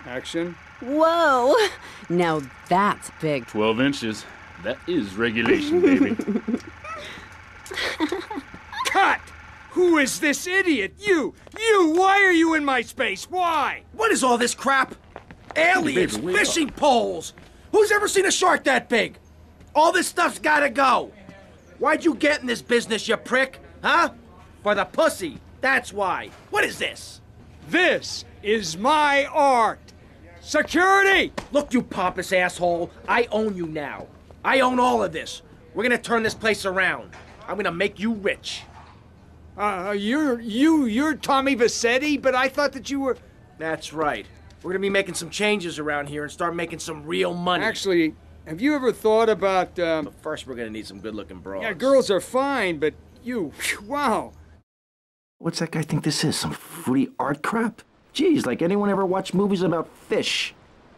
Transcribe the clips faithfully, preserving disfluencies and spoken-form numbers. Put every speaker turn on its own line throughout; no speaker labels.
Action.
Whoa! Now that's big.
Twelve inches. That is regulation, baby.
Cut! Who is this idiot? You! You! Why are you in my space? Why?
What is all this crap? Aliens,
baby, wake
fishing poles! Who's ever seen a shark that big? All this stuff's gotta go. Why'd you get in this business, you prick? Huh? For the pussy. That's why. What is this?
This is my art. Security!
Look, you pompous asshole. I own you now. I own all of this. We're gonna turn this place around. I'm gonna make you rich.
Uh, you're, you, you're Tommy Vassetti, but I thought that you were...
That's right. We're gonna be making some changes around here and start making some real money.
Actually, have you ever thought about, um...
But first we're gonna need some good-looking broads.
Yeah, girls are fine, but you, wow.
What's that guy think this is? Some fruity art crap? Geez, like anyone ever watched movies about fish?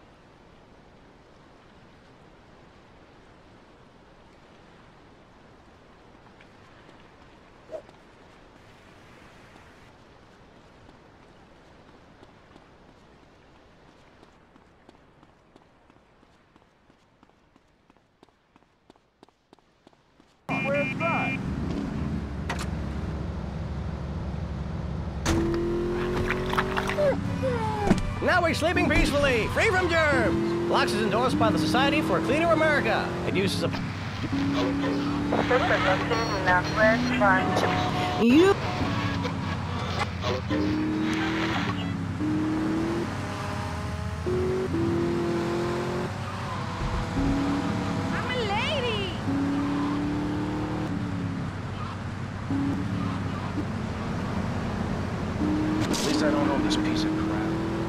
Where's that?
Now we're sleeping peacefully, free from germs. Locks is endorsed by the Society for a Cleaner America. It uses a...
You...
I'm a lady.
At least I don't own this piece of crap.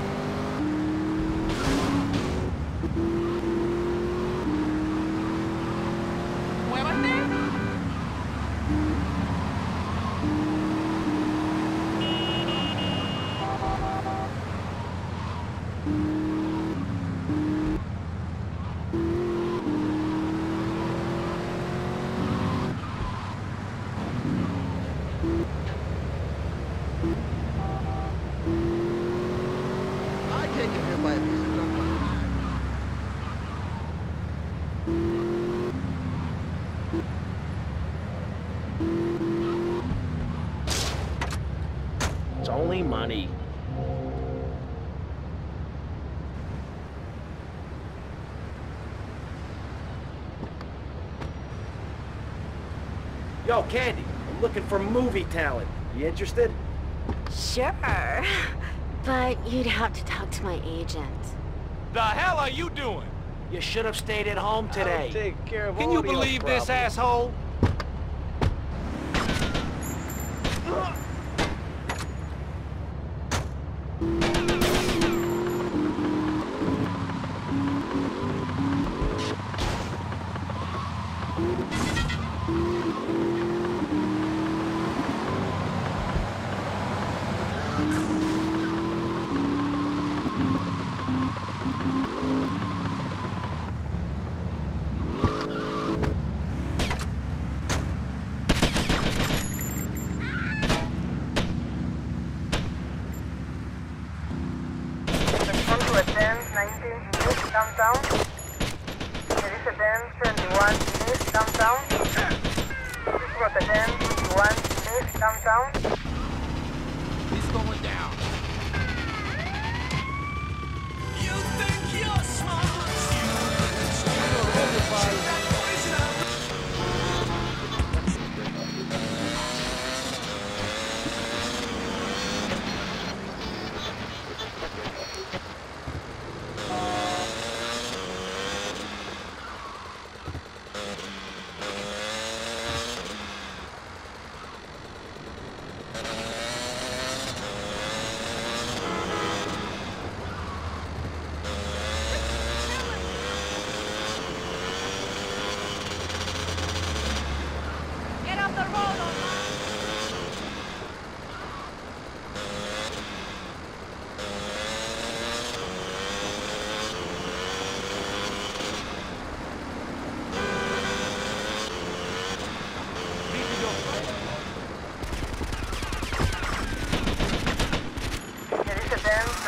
It's only money. Yo, Candy, I'm looking for movie talent. You interested?
Sure. But you'd have to talk to my agent.
The hell are you doing?
You should have stayed at home today.
I'll take care of
Can
all
you
of your
believe this,
problems.
asshole?
Downtown. There is a Benz twenty-one east downtown. This was a Benz twenty-one east downtown.
It's going down. You think you're smart?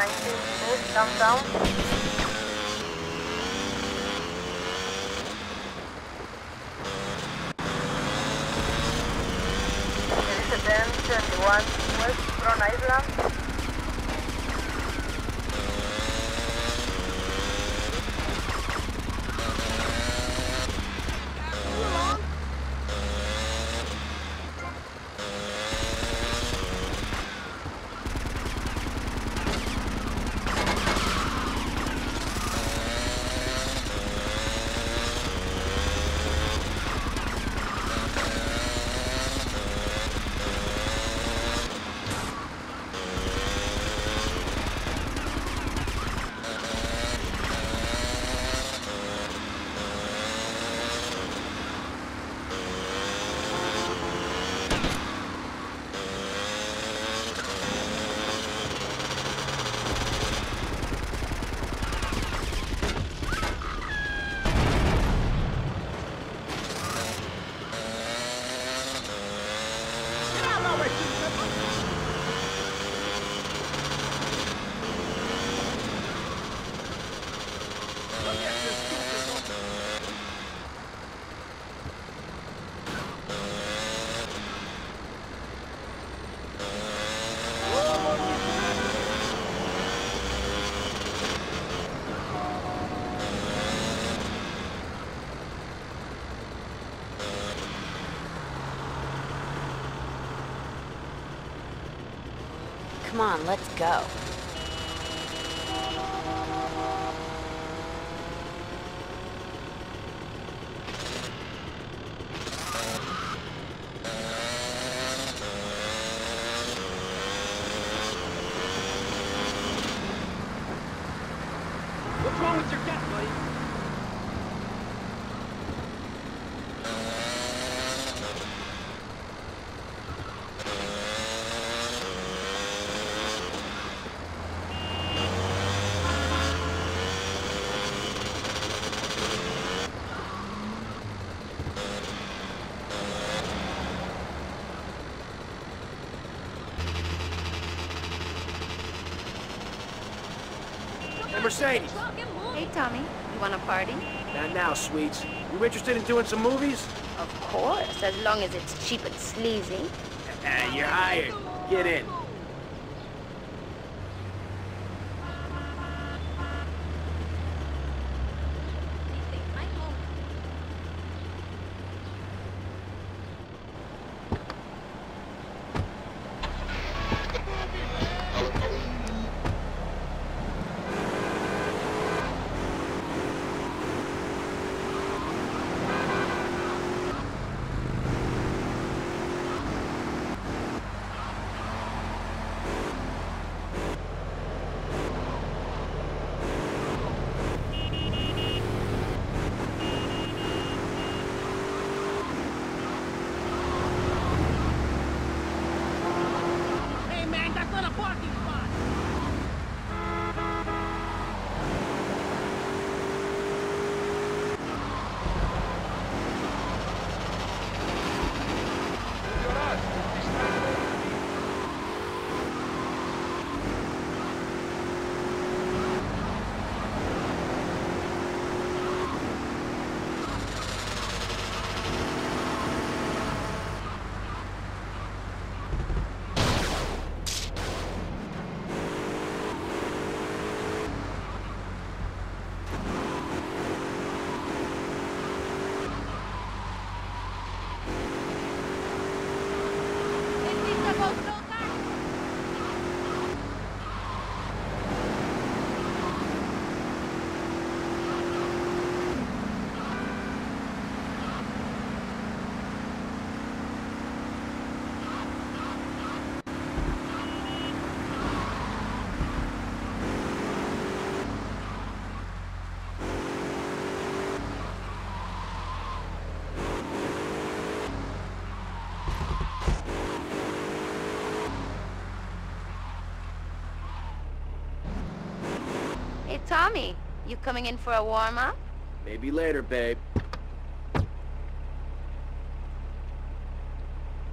ninety degrees, downtown. There is a ten seventy-one West Front Island.
Come on, let's go.
What's wrong with your gas, buddy?
Hey, Mercedes.
Hey, Tommy. You want to party?
Not now, sweets. You interested in doing some movies?
Of course, as long as it's cheap and sleazy.
Uh, you're hired. Get in.
Hey, Tommy. You coming in for a warm-up?
Maybe later, babe.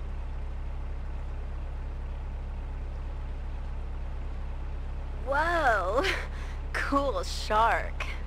Whoa. Oh, cool shark.